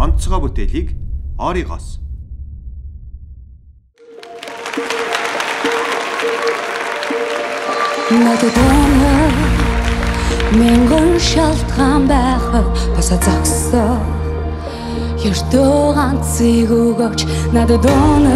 онцгой бүтээлийг Оригоос. Надад мянган шалтгаан байхад бас зогсоо. Ердөө ганцыг өгөөч надад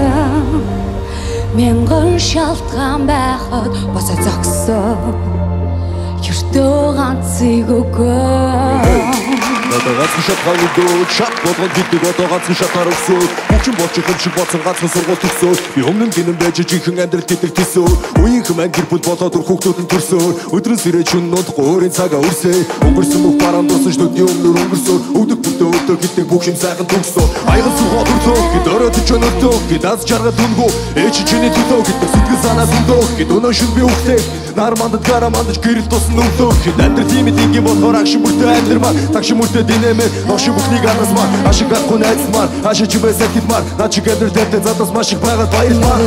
мянган шалтгаан байхад бас зогсоо. Ердөө ганцыг өгөөч. Надад ганцхан шалтгаан өгөөч. Шат болгоод гэдэг одоо ганцхан шатаар өсөөд. Бүхэн болчих юм шиг бодсон ганцхан сургууль төгсөөд. Би өмнө гинэн байж жинхэнэ амьдрал гэдэг төсөө. Үеийнхэн маань гэр бүл болоод хүүхдүүд нь төрсөөр. Өдрөөс ирээд шөнө нутг өөрийн цагаа үрсээ. Өнгөрсөн бүх бараан дууссан шүдний өмнөр өнгөрсөөр. Өдөг бүтөө өдөө гэдэг бүх юм сайхан төгсөө. Аяган сухаа төрлөө гэд ороод чөнөдөө. Гэд аз жаргал дүнгөө. Ээж чиний төлөө гэдэг сэтгэл санаа сүндөө. Гэд өнөө шүн би үхлээ. Нар мандад гараа мандаж гэрэл тусна өглөө. Гэд амьдрал тийм ингийн болохоор агшин бүртээ амьдрмаа. Тагшин бүртээ динэмээ. Ноши бүхнийг арнасмаар. Ашиг гахгүй найзмаар. Ашиг чи байсаа хитмаар. Наа чи гэдэг дэвтэ задас маш их байгаад баярлмаар.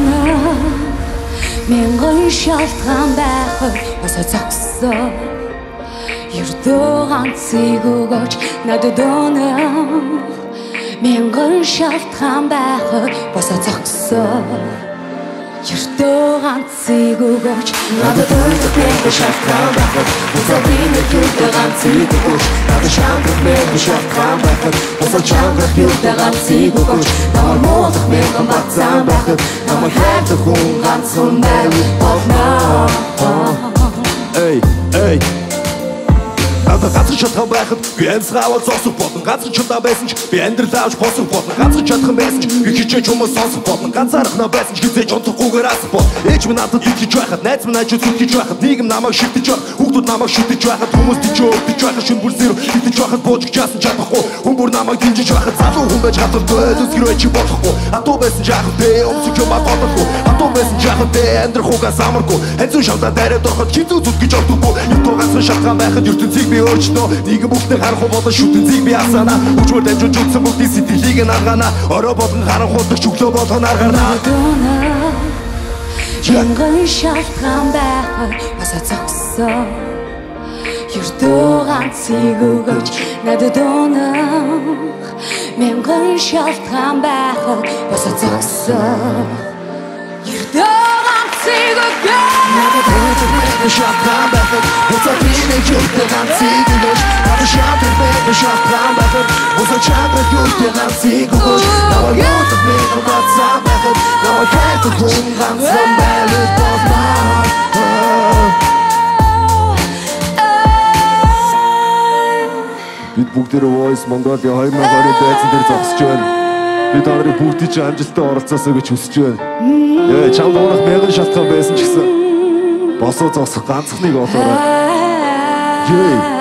Мянган шалтгаан байхад бас зогсоо. Ердөө ганцыг өгөөч надад мянган шалтгаан байхад бас зогсоо. Ердөө ганцыг өгөөч надад мянган шалтгаан байхад бас ердөө ганцыг өгөөч надад мянган шалтгаан байхад бас ердөө ганцыг өгөөч намайг муулах мянган бацаан байхад намайг хайртай хүн ганцхан байвал болно. Эй, эй. Надад ганцхан шалтгаан байхад би амьсгаавал зогсох болно. Ганцхан чудаа байсан ч би амьдрал авч босох болно. Ганцхан чадхан байсан ч би хичээж хүмүүс сонсох болно. Ганцаархнаа байсан ч хизээж унтахгүйгээр асах болно. Ээж минь надад итгэж байхад, найз минь хажууд зүтгэж байхад, нийгэм намайг шүтэж байх, хүүхдүүд намайг шүтэж байхад, хүмүүс өвдөж байхад, шүн бүр зэрэг итгэж байхад буужж чаасан чадахгүй. Хүн бүр намайг дэмжиж байхад залуу хүн байж хатахгүй, зүсгэр байж болохгүй. Хатуу байсан ч яах вэ? Өмсөж юм бодохгүй. Хатуу байсан ч яах вэ? Амьдрах угаас амаргүй. Ханцуу шавдаа дайраад ороход хизүү зүтгэж ордоггүй. Ятуу ганцхан шалтгаан байхад ертөнцийг би өөрчнөө. Нийгэм бүхнийг харахгүй болон шүтэнцийг би асаана. Хүчмөр дамжуулж утсан бүгдийн сэтгэлийг нь аргаана. Орой болон харанхуйдаг чөглөө болгон аргаана. Мянган шалтгаан байхад бас зогсоо. Ердөө ганцыг өгөөч надад мянган шалтгаан байхад бас зогсоо. Ердөө ганцыг өгөөч надад мянган шалтгаан байхад бас ердөө ганцыг өгөөч надад мянган шалтгаан байхад бас ердөө ганцыг өгөөч намайг муулах мянган бацаан байхад намайг хайртай хүн ганцхан байвал болно. Бид бүгдээрээ Voice Mongolia 2020 байцан дээр зогсож байна. Бид нарыг бүгдийг ч амжилттай оролцоосоо гэж хүсэж байна. Чамд унах мянган шалтгаан байсан ч гэсэн босоо зогсох ганцхныг олоорой.